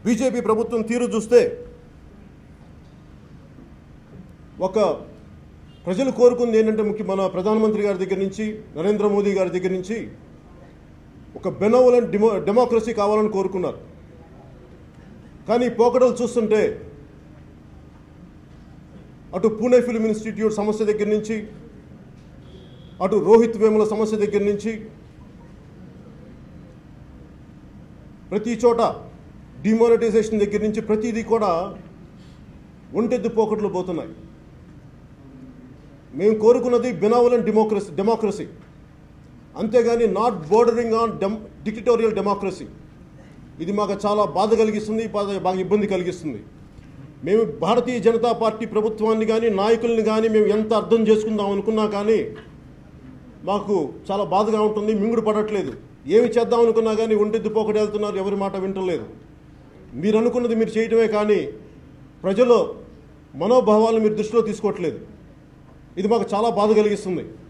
BJP ప్రభుత్వం తీరు చూస్తే ఒక ప్రజలు కోరుకుంది ఏంటంటే మన ప్రధానమంత్రి గారి దగ్గర నుంచి నరేంద్ర మోదీ గారి దగ్గర నుంచి ఒక బెనోవలెంట్ డెమోక్రసీ కావాలని కోరుకున్నారు. కానీ పోకడలు చూస్తుంటే అటు పూణే ఫిల్మ్ ఇన్స్టిట్యూట్ సమస్య దగ్గర నుంచి, అటు రోహిత్ వేముల సమస్య దగ్గర నుంచి ప్రతి చోట డిమానిటైజేషన్ దగ్గర నుంచి ప్రతిదీ కూడా ఒంటెద్దు పోకట్లు పోతున్నాయి. మేము కోరుకున్నది బెనోవలెంట్ డెమోక్రసీ, అంతేగాని not bordering on dictatorial democracy. ఇది మాకు చాలా బాధ కలిగిస్తుంది, బాగా ఇబ్బంది కలిగిస్తుంది. మేము భారతీయ జనతా పార్టీ ప్రభుత్వాన్ని కానీ నాయకుల్ని కానీ మేము ఎంత అర్థం చేసుకుందాం అనుకున్నా కానీ మాకు చాలా బాధగా ఉంటుంది. మింగుడు పడట్లేదు. ఏమి చేద్దాం అనుకున్నా కానీ ఒంటెద్దు పోకటి వెళ్తున్నారు, ఎవరి మాట వింటలేదు. మీరు అనుకున్నది మీరు చేయటమే కానీ ప్రజల మనోభావాలను మీరు దృష్టిలో తీసుకోవట్లేదు. ఇది మాకు చాలా బాధ కలిగిస్తుంది.